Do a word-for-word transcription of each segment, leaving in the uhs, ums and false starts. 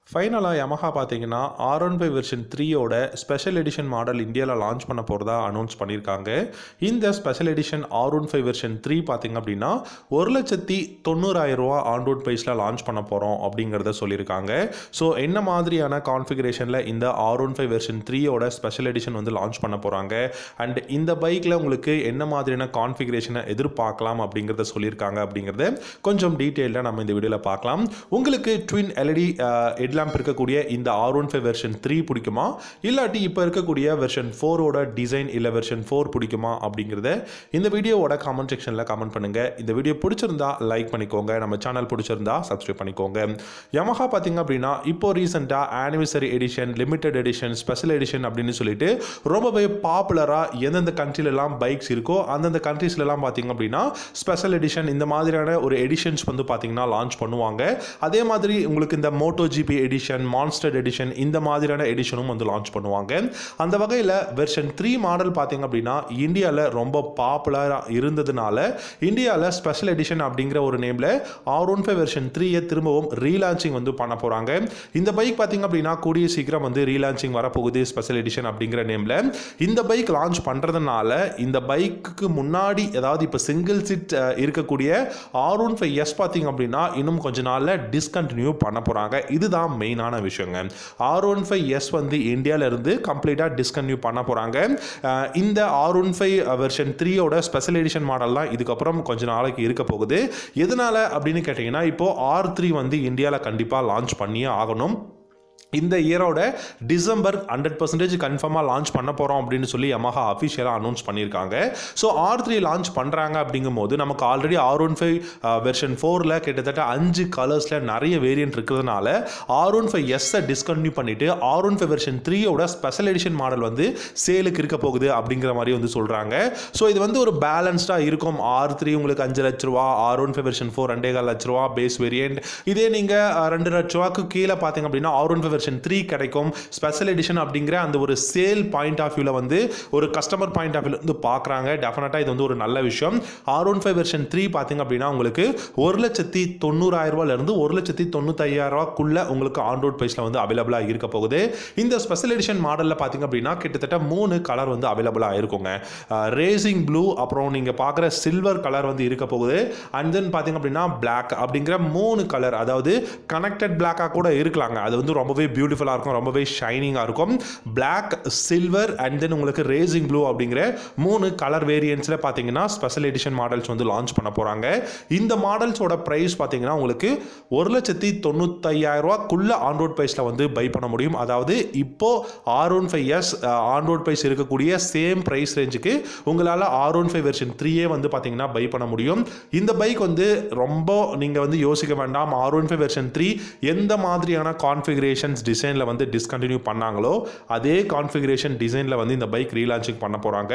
ஃபைனலா Yamaha பார்த்தீங்கன்னா R fifteen version three ஓட ஸ்பெஷல் எடிஷன் மாடல் இந்தியால லான்ச் பண்ண போறதா அனௌன்ஸ் பண்ணிருக்காங்க. இந்த special edition R fifteen version three பாத்தீங்க அப்படினா ஒரு லட்சத்து தொண்ணூறாயிரம் ரூபாய் ஆன் ரோட் பிரைஸ்ல லான்ச் பண்ண போறோம் அப்படிங்கறத சொல்லிருக்காங்க. சோ என்ன மாதிரியான கான்ஃபிகரேஷன்ல இந்த R fifteen வெர்ஷன் three ஓட ஸ்பெஷல் எடிஷன் வந்து லான்ச் பண்ண போறாங்க and இந்த பைக்ல உங்களுக்கு என்ன மாதிரியான கான்ஃபிகரேஷனை எதிர்பார்க்கலாம் அப்படிங்கறத சொல்லிருக்காங்க அப்படிங்கறத கொஞ்சம் டீடைலா நம்ம இந்த வீடியோல பார்க்கலாம். உங்களுக்கு twin L E D headlamp இருக்கக்கூடிய இந்த R fifteen வெர்ஷன் three பிடிக்குமா இல்லாட்டி இப்ப இருக்கக்கூடிய வெர்ஷன் four ஓட டிசைன் இல்ல வெர்ஷன் four பிடிக்குமா அப்படிங்கறத இந்த வீடியோவோட கமெண்ட் செக்ஷன்ல கமெண்ட் பண்ணுங்க. இந்த வீடியோ பிடிச்சிருந்தா லைக் பண்ணிக்கோங்க. நம்ம சேனல் பிடிச்சிருந்தா சப்ஸ்கிரைப் பண்ணிக்கோங்க. Yamaha பாத்தீங்க அப்படினா இப்போ ரீசன்ட்டா anniversary edition, limited edition, special edition அப்படினு சொல்லிட்டு ரொம்பவே பாப்புலரா எந்தெந்த கண்ட்ரில எல்லாம் பைக்ஸ் இருக்கோ அந்தந்த கண்ட்ரீஸ்ல எல்லாம் பாத்தீங்க அப்படினா ஸ்பெஷல் எடிஷன் இந்த மாதிரியான ஒரு எடிஷன்ஸ் வந்து பாத்தீங்கன்னா லான்ச் பண்ணுவாங்க. அதே மாதிரி உங்களுக்கு இந்த MotoGP எடிஷன், மான்ஸ்டர் எடிஷன் இந்த மாதிரியான எடிஷனும் வந்து லான்ச் பண்ணுவாங்க. அந்த வகையில் வெர்ஷன் three மாடல் பார்த்தீங்க அப்படின்னா இந்தியாவில் ரொம்ப பாப்புலரா இருந்ததுனால இந்தியாவில் ஸ்பெஷல் எடிஷன் அப்படிங்கிற ஒரு நேம்ல R fifteen வெர்ஷன் three திரும்பவும் ரீலான்ச்சிங் வந்து பண்ண போறாங்க. இந்த பைக் பார்த்தீங்க அப்படின்னா கூடிய சீக்கிரம் வந்து ரீலான்ச்சிங் வரப்போகுது ஸ்பெஷல் எடிஷன் அப்படிங்கிற நேம்ல. இந்த பைக் லான்ச் பண்றதுனால இந்த பைக்குக்கு முன்னாடி அதாவது இப்போ சிங்கிள் சீட் இருக்கக்கூடிய R fifteen S பார்த்தீங்க அப்படின்னா இன்னும் கொஞ்ச நாள்ல டிஸ்கண்டினியூ பண்ண போறாங்க. இதுதான் மெயினான விஷயங்க. R fifteen S வந்து இந்தியால இருந்து கம்ப்ளீட்டா டிஸ்கன்டினியூ பண்ண போறாங்க. இந்த R fifteen வெர்ஷன் three ஓட ஸ்பெஷல் எடிஷன் மாடல் தான் இதுக்கு அப்புறம் கொஞ்ச நாளைக்கு இருக்க போகுது. எதனால அப்படின்னு கேட்டீங்கன்னா இப்போ R three வந்து இந்தியால கண்டிப்பா லான்ச் பண்ணியே ஆகணும். இந்த இயரோட டிசம்பர் ஹண்ட்ரட் பர்சன்டேஜ் கன்ஃபார்மாக லான்ச் பண்ண போகிறோம் அப்படின்னு சொல்லி Yamaha அஃபிஷியலாக அனௌன்ஸ் பண்ணியிருக்காங்க. ஸோ R three லான்ச் பண்ணுறாங்க அப்படிங்கும்போது நமக்கு ஆல்ரெடி R fifteen வெர்ஷன் ஃபோரில் கிட்டத்தட்ட அஞ்சு கலர்ஸில் நிறைய வேரியன்ட் இருக்கிறதுனால R fifteen எஸ்ஸை டிஸ்கண்டினியூ பண்ணிவிட்டு R fifteen வெர்ஷன் three ஓட ஸ்பெஷல் எடிஷன் மாடல் வந்து சேலுக்கு இருக்க போகுது அப்படிங்கிற மாதிரி வந்து சொல்கிறாங்க. ஸோ இது வந்து ஒரு பேலன்ஸ்டாக இருக்கும். R three உங்களுக்கு அஞ்சு லட்ச ரூபா, R fifteen வெர்ஷன் ஃபோர் ரெண்டே கால் லட்ச ரூபா பேஸ் வேரியன்ட். இதே நீங்கள் ரெண்டு லட்ச ரூபாய்க்கு கீழே பார்த்தீங்க அப்படின்னா R fifteen வெர்ஷன் three கிடைக்கும். ஸ்பெஷல் எடிஷன் அப்படிங்கிற அந்த ஒரு சேல் பாயிண்ட் ஆஃப் வியூல வந்து ஒரு கஸ்டமர் பாயிண்ட் ஆஃப் வியூல வந்து பார்க்கறாங்க. டெஃபினட்டா இது வந்து ஒரு நல்ல விஷயம். R fifteen வெர்ஷன் three பாத்தீங்க அப்படின்னா உங்களுக்கு ஒரு லட்சத்து தொண்ணூறாயிரம் ரூபாயில இருந்து ஒரு லட்சத்து தொண்ணூத்தையாயிரம் ரூபாய்க்குள்ள உங்களுக்கு ஆன் ரோட் பிரைஸ்ல வந்து அவைலபிளா இருக்க போகுது. இந்த ஸ்பெஷல் எடிஷன் மாடல்ல பாத்தீங்க அப்படின்னா கிட்டத்தட்ட மூணு கலர் வந்து அவைலபிளா இருக்குங்க. ரேசிங் ப்ளூ, அப்புறம் நீங்க பார்க்குற சில்வர் கலர் வந்து இருக்க போகுது. அண்ட் தென் பாத்தீங்க அப்படின்னா பிளாக் அப்படிங்கிற மூணு கலர், அதாவது கனெக்டட் பிளாக்கா கூட இருக்கலாங்க. அது வந்து ரொம்பவே பியூட்டிஃபுல்லா இருக்கும், ரொம்பவே ஷைனிங்கா இருக்கும். பிளாக், சில்வர் அண்ட் தென் உங்களுக்கு ரேசிங் ப்ளூ அப்படிங்கிற மூணு கலர் வேரியன்ட்ஸ்ல பாத்தீங்கன்னா ஸ்பெஷல் எடிஷன் மாடல்ஸ் வந்து லான்ச் பண்ண போறாங்க. இந்த மாடல்ஸோட பிரைஸ் பாத்தீங்கன்னா உங்களுக்கு ஒரு லட்சத்தி தொண்ணூத்தையாயிரம் ரூபாய்க்குள்ள ஆன் ரோட் பிரைஸ்ல வந்து பை பண்ண முடியும். அதாவது இப்போ R fifteen S on road price இருக்கக்கூடிய சேம் பிரைஸ் ரேஞ்சுக்கு உங்களால R fifteen வெர்ஷன் three வந்து பாத்தீங்கன்னா பை பண்ண முடியும். இந்த பைக் வந்து ரொம்ப நீங்க வந்து யோசிக்க வேண்டாம். R fifteen வெர்ஷன் three எந்த மாதிரியான கான்ஃபிகரேஷன்ஸ் டிசைன்ல வந்து டிஸ்கண்டினியூ பண்ணாங்களோ அதே கான்ஃபிகரேஷன் டிசைன்ல வந்து இந்த பைக் ரீலான்ச்சிங் பண்ண போறாங்க.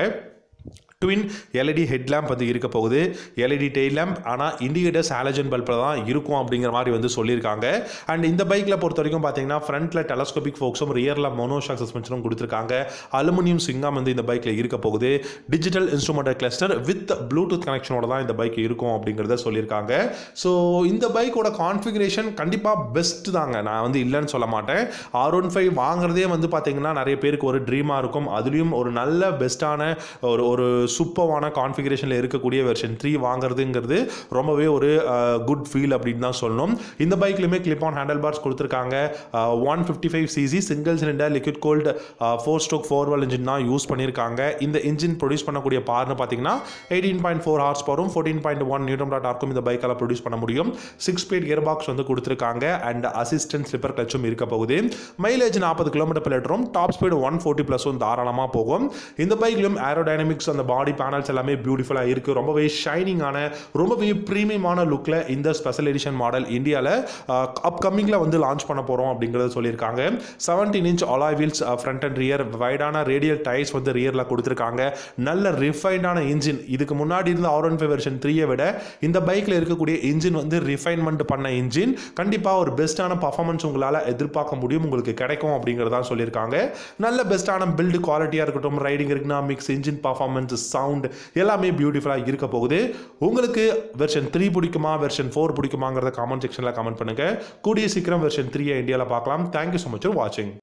Twin L E D headlamp வந்து இருக்க போகுது. L E D tail lamp, ஆனால் இண்டிகேட்டர்ஸ் ஹாலஜன் பல்பில் தான் இருக்கும் அப்படிங்கிற மாதிரி வந்து சொல்லியிருக்காங்க. அண்ட் இந்த பைக்கில் பொறுத்த வரைக்கும் பார்த்தீங்கன்னா ஃப்ரண்ட்டில் டெலஸ்கோபிக் ஃபோக்ஸும் ரியரில் மோனோஷாக் சஸ்பென்ஷனும் கொடுத்துருக்காங்க. அலுமினியம் ஸ்விங்காம் வந்து இந்த பைக்கில் இருக்க போகுது. Digital instrumental cluster with Bluetooth கனெக்ஷனோட தான் இந்த பைக் இருக்கும் அப்படிங்கிறத சொல்லியிருக்காங்க. ஸோ இந்த பைக்கோட கான்ஃபிகரேஷன் கண்டிப்பாக பெஸ்ட் தாங்க, நான் வந்து இல்லைன்னு சொல்ல மாட்டேன். R fifteen வாங்குறதே வந்து பார்த்தீங்கன்னா நிறைய பேருக்கு ஒரு ட்ரீமாக இருக்கும். அதுலேயும் ஒரு நல்ல பெஸ்ட்டான ஒரு ஒரு சூப்பரான கான்ஃபிகரேஷன்ல இருக்கக்கூடிய வெர்ஷன் three வாங்குறதுங்கிறது ரொம்பவே ஒரு குட் ஃபீல் அப்படின்னு தான் சொல்லணும். இந்த பைக்லயுமே கிளிப் ஆன் ஹேண்டில் பார்ஸ் கொடுத்துருக்காங்க. one fifty-five C C single cylinder liquid cooled four stroke four valve engine தான் யூஸ் பண்ணியிருக்காங்க. இந்த இன்ஜின் ப்ரொடியூஸ் பண்ணக்கூடிய பார்னு பார்த்தீங்கன்னா எயிட்டீன் பாயிண்ட் ஃபோர் ஹார்ஸ் பவரும் fourteen point one newton metre டார்க்கும் இந்த பைக்கால ப்ரொடியூஸ் பண்ண முடியும். சிக்ஸ் ஸ்பீட் கியர் பாக்ஸ் வந்து கொடுத்துருக்காங்க அண்ட் அசிஸ்டன்ட் ஸ்லிப்பர் கிளச்சும் இருக்க போகுது. மைலேஜ் நாற்பது கிலோமீட்டர் per லிட்டரும், டாப் ஸ்பீடு ஒன் ஃபோர்ட்டி பிளஸும் தாராளமாக போகும். இந்த பைக்லயும் ஏரோடைனமிக்ஸ் அந்த பாடி பேனல்ஸ் எல்லாமே பியூட்டிஃபுல்லா இருக்கு. ரொம்பவே ஷைனிங்கான, ரொம்பவே பிரீமியமான லுக்ல இந்த ஸ்பெஷல் எடிஷன் மாடல் இந்தியால அப்கமிங்ல வந்து லான்ச் பண்ண போறோம் அப்படிங்கறத சொல்லியிருக்காங்க. Seventeen inch alloy wheels front and rear, வைடான ரேடியல் டயர்ஸ் வந்து ரியர்ல கொடுத்திருக்காங்க. நல்ல ரிஃபைன்டான இன்ஜின். இதுக்கு முன்னாடி இருந்த R fifteen வெர்ஷன் three விட இந்த பைக்ல இருக்கக்கூடிய இன்ஜின் வந்து ரிஃபைன்மெண்ட் பண்ண இன்ஜின். கண்டிப்பா ஒரு பெஸ்டான பர்ஃபார்மன்ஸ் உங்களால எதிர்பார்க்க முடியும், உங்களுக்கு கிடைக்கும் அப்படிங்கறத சொல்லியிருக்காங்க. நல்ல பெஸ்டான பில்ட் குவாலிட்டியா இருக்கட்டும், riding ergonomics, engine performance, sound எல்லாமே பியூட்டிஃபுல்லாக இருக்க போகுது. உங்களுக்கு வெர்ஷன் த்ரீ பிடிக்குமா வெர்ஷன் ஃபோர் பிடிக்குமாங்கிறத காமெண்ட் செக்ஷனில் கமெண்ட் பண்ணுங்கள். கூடிய சீக்கிரம் வெர்ஷன் த்ரீயை இந்தியாவில் பார்க்கலாம். தேங்க்யூ ஸோ மச் ஃபார் வாட்சிங்.